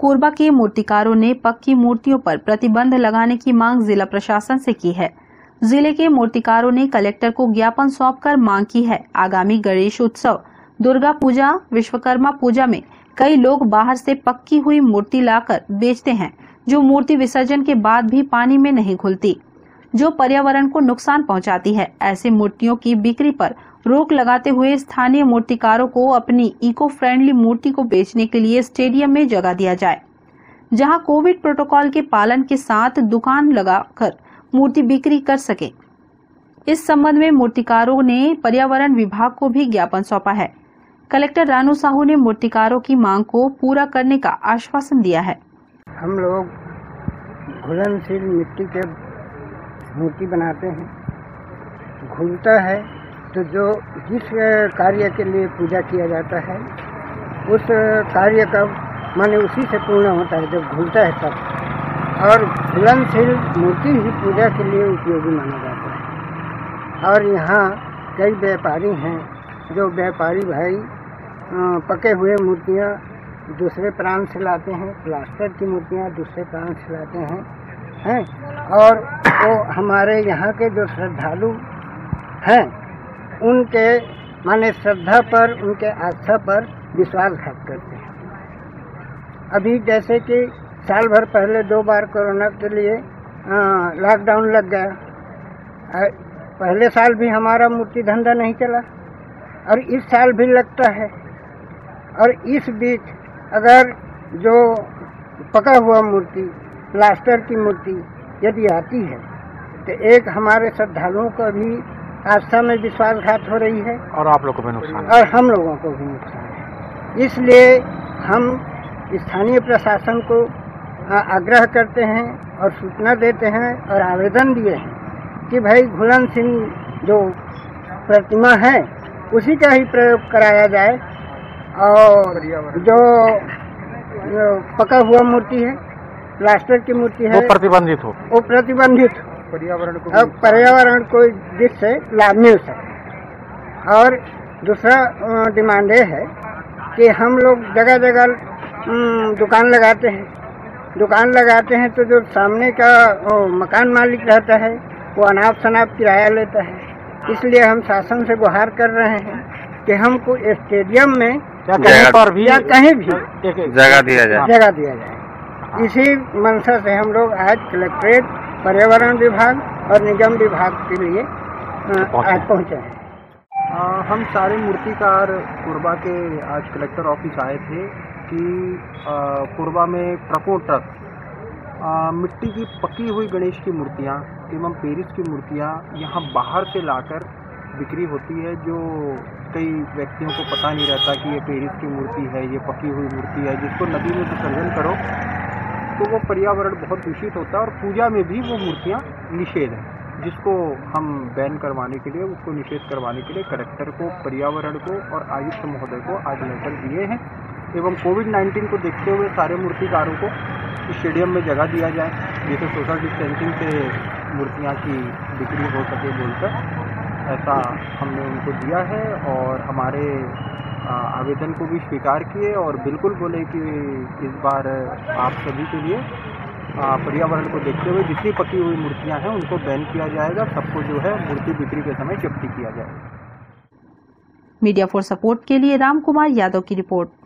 कोरबा के मूर्तिकारों ने पक्की मूर्तियों पर प्रतिबंध लगाने की मांग जिला प्रशासन से की है। जिले के मूर्तिकारों ने कलेक्टर को ज्ञापन सौंपकर मांग की है। आगामी गणेश उत्सव, दुर्गा पूजा, विश्वकर्मा पूजा में कई लोग बाहर से पक्की हुई मूर्ति लाकर बेचते हैं, जो मूर्ति विसर्जन के बाद भी पानी में नहीं घुलती, जो पर्यावरण को नुकसान पहुंचाती है। ऐसे मूर्तियों की बिक्री पर रोक लगाते हुए स्थानीय मूर्तिकारों को अपनी इको फ्रेंडली मूर्ति को बेचने के लिए स्टेडियम में जगह दिया जाए, जहां कोविड प्रोटोकॉल के पालन के साथ दुकान लगाकर मूर्ति बिक्री कर सके। इस संबंध में मूर्तिकारों ने पर्यावरण विभाग को भी ज्ञापन सौंपा है। कलेक्टर रानू साहू ने मूर्तिकारों की मांग को पूरा करने का आश्वासन दिया है। हम लोग घुलनशील मिट्टी के मूर्ति बनाते हैं। घुलता है तो जो जिस कार्य के लिए पूजा किया जाता है उस कार्य का माने उसी से पूर्ण होता है जब घुलता है तब। और घुलनशील मूर्ति ही पूजा के लिए उपयोगी माना जाता है। और यहाँ कई व्यापारी हैं जो व्यापारी भाई पके हुए मूर्तियाँ दूसरे प्रांत से लाते हैं, प्लास्टर की मूर्तियाँ दूसरे प्रांत से लाते हैं और वो हमारे यहाँ के जो श्रद्धालु हैं उनके माने श्रद्धा पर, उनके आस्था पर विश्वासघात करते हैं। अभी जैसे कि साल भर पहले 2 बार कोरोना के लिए लॉकडाउन लग गया। पहले साल भी हमारा मूर्ति धंधा नहीं चला और इस साल भी लगता है। और इस बीच अगर जो पका हुआ मूर्ति, प्लास्टर की मूर्ति यदि आती है तो एक हमारे श्रद्धालुओं को भी आस्था में विश्वासघात हो रही है और आप लोगों को भी नुकसान और हम लोगों को भी नुकसान है। इसलिए हम स्थानीय प्रशासन को आग्रह करते हैं और सूचना देते हैं और आवेदन दिए हैं कि भाई घुलनशील जो प्रतिमा है उसी का ही प्रयोग कराया जाए और जो पका हुआ मूर्ति है, प्लास्टर की मूर्ति है, वो प्रतिबंधित हो पर्यावरण को जिससे लाभ मिल सके। और दूसरा डिमांड ये है कि हम लोग जगह जगह दुकान लगाते हैं तो जो सामने का मकान मालिक रहता है वो अनाप शनाप किराया लेता है। इसलिए हम शासन से गुहार कर रहे हैं कि हमको स्टेडियम में या कहीं भी जगह दिया जाए। इसी मंशा से हम लोग आज कलेक्ट्रेट, पर्यावरण विभाग और निगम विभाग के लिए आज पहुँचे हैं। हम सारे मूर्तिकार कोरबा के आज कलेक्टर ऑफिस आए थे कि कोरबा में ट्रकों ट्रक मिट्टी की पकी हुई गणेश की मूर्तियाँ एवं पेरिस की मूर्तियाँ यहाँ बाहर से लाकर बिक्री होती है, जो कई व्यक्तियों को पता नहीं रहता कि ये पेरिस की मूर्ति है, ये पकी हुई मूर्ति है। जिसको नदी में विसर्जन करो तो वो पर्यावरण बहुत दूषित होता है और पूजा में भी वो मूर्तियाँ निषेध हैं, जिसको हम बैन करवाने के लिए, उसको निषेध करवाने के लिए कलेक्टर को, पर्यावरण को और आयुक्त महोदय को आज लेटर दिए हैं। एवं कोविड-19 को देखते हुए सारे मूर्तिकारों को स्टेडियम में जगह दिया जाए, जिससे सोशल डिस्टेंसिंग से मूर्तियाँ की बिक्री हो सके बोलकर ऐसा हमने उनको दिया है। और हमारे आवेदन को भी स्वीकार किए और बिल्कुल बोले कि इस बार आप सभी के लिए पर्यावरण को देखते हुए जितनी पकी हुई मूर्तियां हैं उनको बैन किया जाएगा। सबको जो है मूर्ति बिक्री के समय जब्ती किया जाएगा। मीडिया फॉर सपोर्ट के लिए राम कुमार यादव की रिपोर्ट।